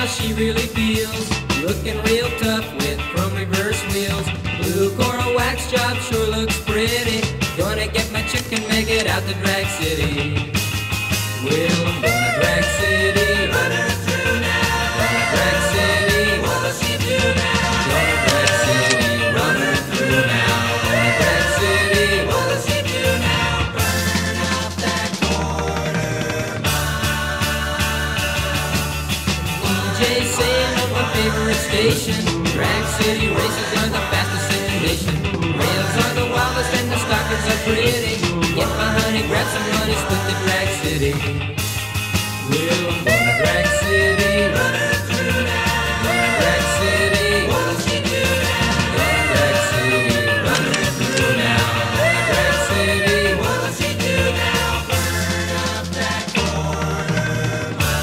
she really feels. Looking real tough with chrome reverse wheels. Blue coral wax job sure looks pretty. Gonna get my chick and make it out to Drag City. Well, I'm going to Drag City. Run her through now. Going to Drag City. What will she do now? Going to Drag City. Run her through now. Going to Drag City. What will she do now? Burn up that quarter mile. DJ saying of my favorite station. Drag City races are the fastest in the nation. Rails are the wildest and the stockers are pretty. Get my honey, grab some money, split the Drag City. Well, I'm going to Drag City. Run her through now. Going to Drag City. What will she do now? Going to Drag City. Run her through now. Going to Drag City. What will she do now? Burn up that quarter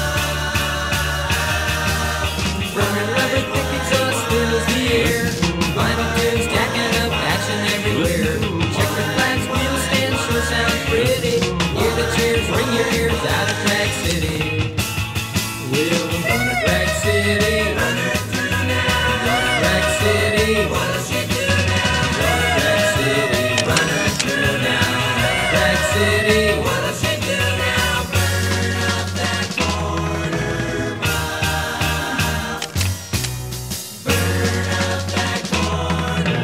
mile. Burning rubber thickets us fills the air. Vinyl tunes stacking up action everywhere. Checkered flags, wheel stands sure sound pretty. Hear the cheers, ring your ears out of Drag City. Well, I'm gonna Drag City. Run her through now. Gonna Drag City. What will she do now? Gonna Drag City. Run her through now. Drag City. What will she do now? Burn up that quarter mile. Burn up that quarter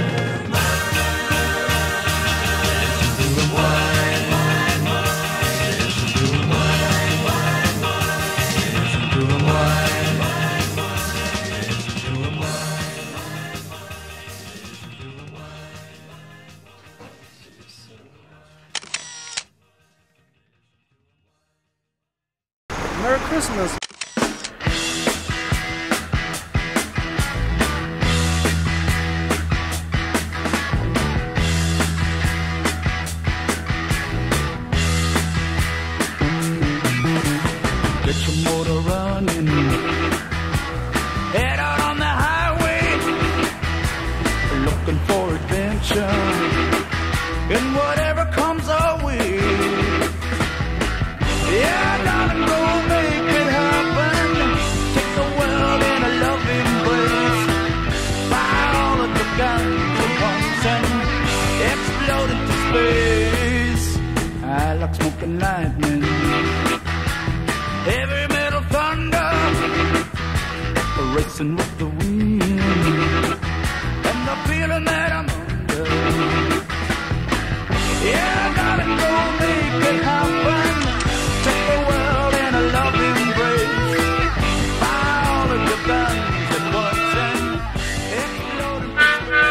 Merry Christmas. Get your motor running. Head out on the highway, looking for adventure and whatever comes our way. Yeah, darling, go make it happen. Take the world in a loving embrace. Fire all of the guns at once and explode into space. I like smoking lightning, heavy metal thunder, racing with the wind, and the feeling that I'm under. Yeah, darling, go make it happen. Take the world in a loving embrace. Fire all of your guns at once and explode into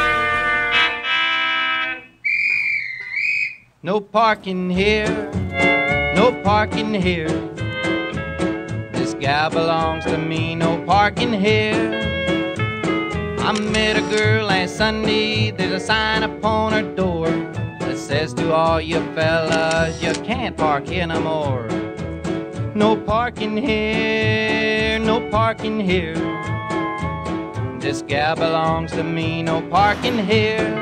space. No parking here, no parking here. This gal belongs to me, no parking here. I met a girl last Sunday, there's a sign upon her door that says to all you fellas, you can't park here no more. No parking here, no parking here. This gal belongs to me, no parking here.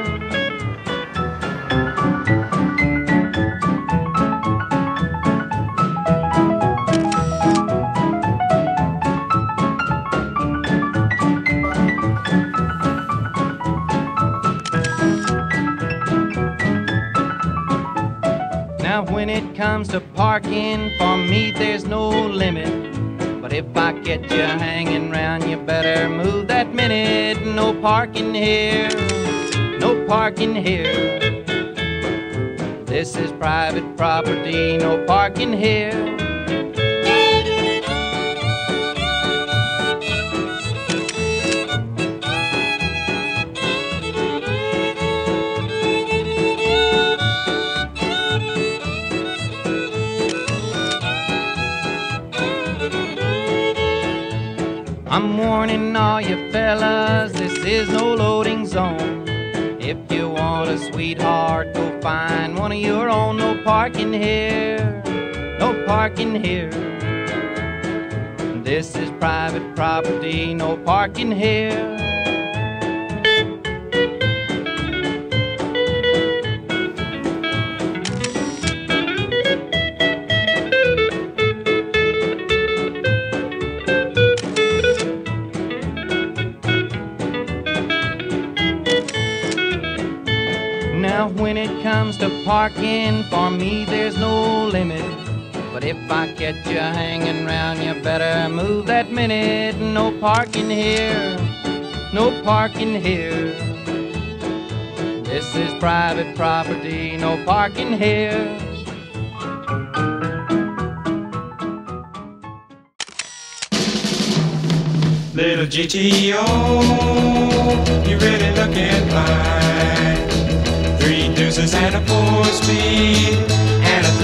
Now when it comes to parking, for me there's no limit. But if I get you hanging round, you better move that minute. No parking here, no parking here. This is private property, no parking here. I'm warning all you fellas, this is no loading zone. If you want a sweetheart, go find one of your own. No parking here, no parking here. This is private property, no parking here. to parking, for me there's no limit. But if I catch you hanging round, you better move that minute. No parking here, no parking here. This is private property, no parking here. Little GTO, you're really looking fine. 3 deuces and a 4-speed and a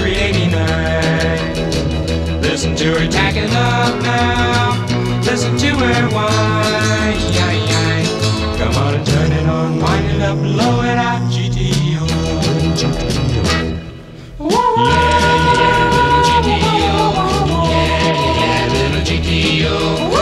389. Listen to her tacking up now. Listen to her whine. Come on and turn it on, wind it up, blow it out, GTO. Yeah, little GTO. Yeah, little GTO.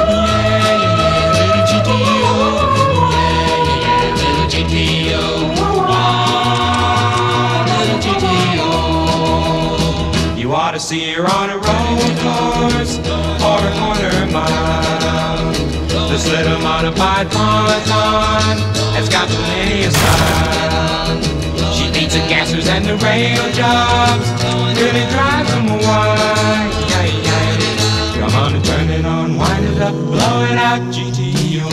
You ought to see her on a road course or a corner mile. This little modified ponton has got plenty of style. She beats the gassers and the rail jobs, really drives them wild. Come on and turn it on, wind it up, blow it out, GTO.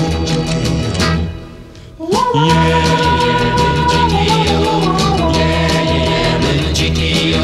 Yeah, little GTO. Yeah, little GTO.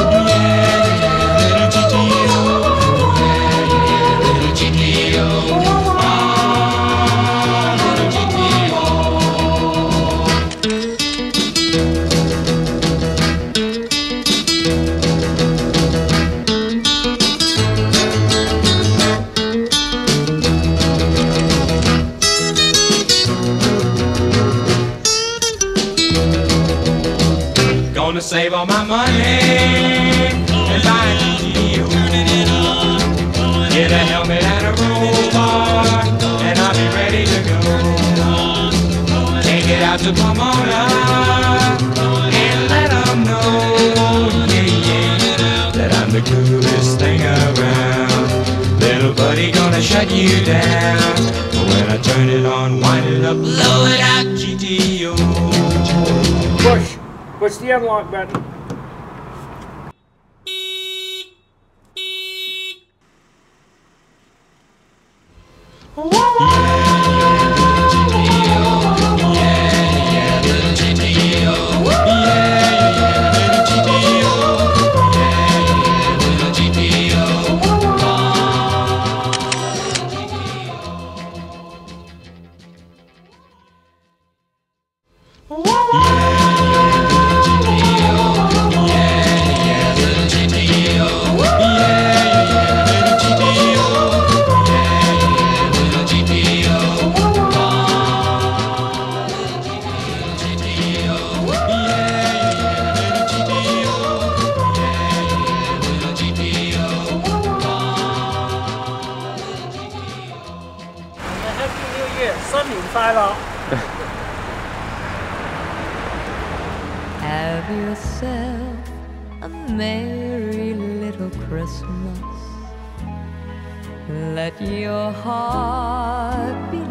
Gonna save all my money and buy a GTO. Get a helmet and a roll bar, and I'll be ready to go. Take it out to Pomona and let them know, that I'm the coolest thing around. Little buddy gonna shut you down. But when I turn it on, wind it up, blow it out, GTO. Push the unlock button. Have yourself a merry little Christmas. Let your heart be